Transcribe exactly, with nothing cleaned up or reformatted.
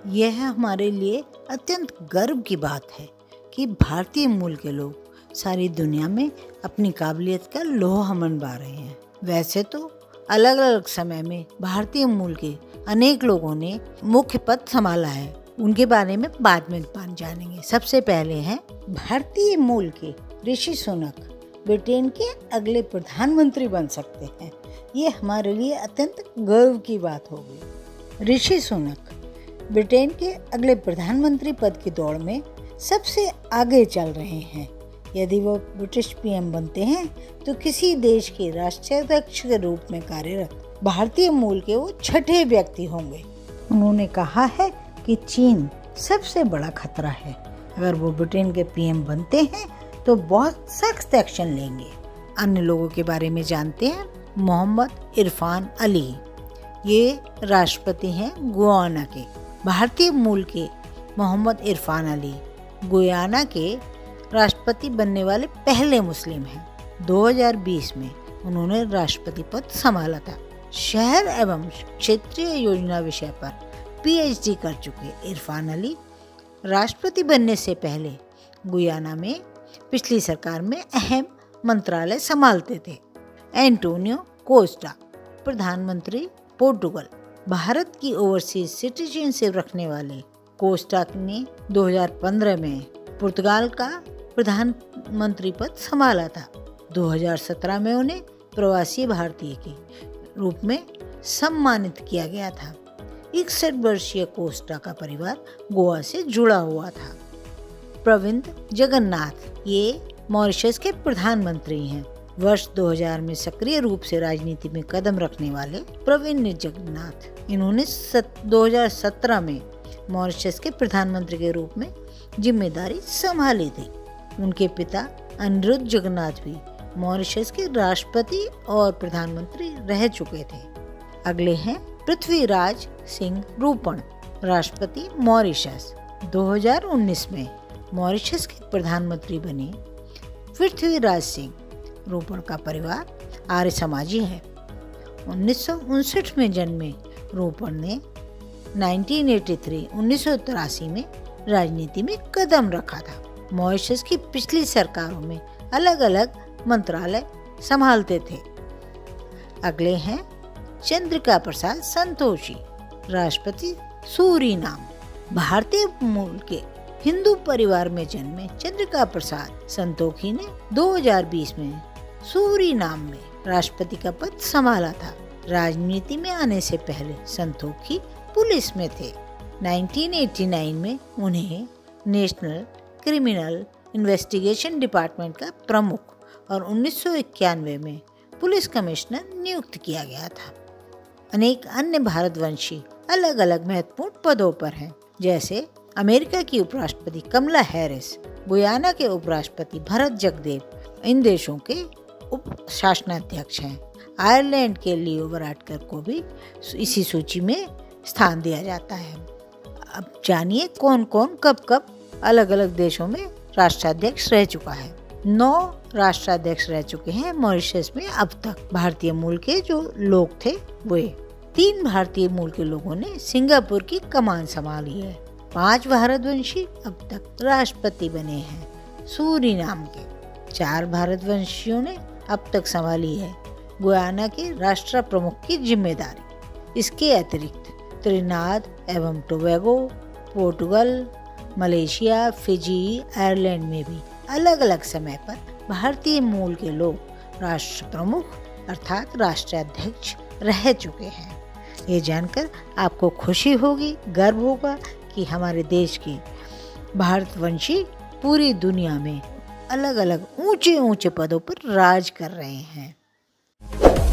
यह हमारे लिए अत्यंत गर्व की बात है कि भारतीय मूल के लोग सारी दुनिया में अपनी काबिलियत का लोहा मनवा रहे हैं। वैसे तो अलग अलग समय में भारतीय मूल के अनेक लोगों ने मुख्य पद संभाला है, उनके बारे में बाद में जानेंगे। सबसे पहले हैं भारतीय मूल के ऋषि सुनक, ब्रिटेन के अगले प्रधानमंत्री बन सकते हैं। ये हमारे लिए अत्यंत गर्व की बात होगी। ऋषि सुनक ब्रिटेन के अगले प्रधानमंत्री पद की दौड़ में सबसे आगे चल रहे हैं। यदि वो ब्रिटिश पीएम बनते हैं तो किसी देश के राष्ट्राध्यक्ष के रूप में कार्यरत भारतीय मूल के वो छठे व्यक्ति होंगे। उन्होंने कहा है कि चीन सबसे बड़ा खतरा है। अगर वो ब्रिटेन के पीएम बनते हैं तो बहुत सख्त एक्शन लेंगे। अन्य लोगों के बारे में जानते हैं। मोहम्मद इरफान अली, ये राष्ट्रपति हैं गुयाना के। भारतीय मूल के मोहम्मद इरफान अली गुयाना के राष्ट्रपति बनने वाले पहले मुस्लिम हैं। दो हज़ार बीस में उन्होंने राष्ट्रपति पद संभाला था। शहर एवं क्षेत्रीय योजना विषय पर पीएचडी कर चुके इरफान अली राष्ट्रपति बनने से पहले गुयाना में पिछली सरकार में अहम मंत्रालय संभालते थे। एंटोनियो कोस्टा, प्रधानमंत्री पोर्टुगल। भारत की ओवरसीज सिटीजनशिप रखने वाले कोस्टा ने दो हज़ार पंद्रह में पुर्तगाल का प्रधानमंत्री पद संभाला था। दो हज़ार सत्रह में उन्हें प्रवासी भारतीय के रूप में सम्मानित किया गया था। इकसठ वर्षीय कोस्टा का परिवार गोवा से जुड़ा हुआ था। प्रविंद जगन्नाथ, ये मॉरिशस के प्रधानमंत्री हैं। वर्ष दो हज़ार में सक्रिय रूप से राजनीति में कदम रखने वाले प्रविंद जगन्नाथ, इन्होंने दो हज़ार सत्रह में मॉरिशस के प्रधानमंत्री के रूप में जिम्मेदारी संभाली थी। उनके पिता अनिरुद्ध जगन्नाथ भी मॉरिशस के राष्ट्रपति और प्रधानमंत्री रह चुके थे। अगले हैं पृथ्वीराज सिंह रूपण, राष्ट्रपति मॉरिशस। दो हज़ार उन्नीस में मॉरिशस के प्रधानमंत्री बने पृथ्वीराज सिंह रूपण का परिवार आर्य समाजी है। उन्नीस सौ उनसठ में जन्मे रूपण ने उन्नीस सौ तिरासी में राजनीति में कदम रखा था। मॉरिशस की पिछली सरकारों में अलग अलग मंत्रालय संभालते थे। अगले हैं चंद्रिका प्रसाद संतोखी, राष्ट्रपति सूरीनाम। भारतीय मूल के हिंदू परिवार में जन्मे चंद्रिका प्रसाद संतोखी ने दो हज़ार बीस में सूरीनाम में राष्ट्रपति का पद संभाला था। राजनीति में आने से पहले संतोखी पुलिस में थे। उन्नीस सौ नवासी में उन्हें नेशनल क्रिमिनल इन्वेस्टिगेशन डिपार्टमेंट का प्रमुख और उन्नीस सौ इक्यानवे में पुलिस कमिश्नर नियुक्त किया गया था। अनेक अन्य भारतवंशी अलग अलग महत्वपूर्ण पदों पर हैं, जैसे अमेरिका की उपराष्ट्रपति कमला हैरिस, गुयाना के उपराष्ट्रपति भरत जगदेव इन देशों के उप शासनाध्यक्ष हैं। आयरलैंड के लियो वराडकर को भी इसी सूची में स्थान दिया जाता है। अब जानिए कौन कौन कब कब अलग अलग देशों में राष्ट्राध्यक्ष रह चुका है। नौ राष्ट्राध्यक्ष रह चुके हैं मॉरिशस में अब तक। भारतीय मूल के जो लोग थे वे तीन भारतीय मूल के लोगों ने सिंगापुर की कमान संभाली है। पांच भारतवंशी अब तक राष्ट्रपति बने हैं सूरीनाम के। चार भारतवंशियों ने अब तक संभाली है गुयाना के राष्ट्र प्रमुख की जिम्मेदारी। इसके अतिरिक्त त्रिनाद एवं Tobago, Portugal, Malaysia, Fiji, Ireland में भी अलग अलग समय पर भारतीय मूल के लोग राष्ट्र प्रमुख अर्थात राष्ट्राध्यक्ष रह चुके हैं। ये जानकर आपको खुशी होगी, गर्व होगा कि हमारे देश के भारतवंशी पूरी दुनिया में अलग अलग ऊंचे ऊंचे पदों पर राज कर रहे हैं।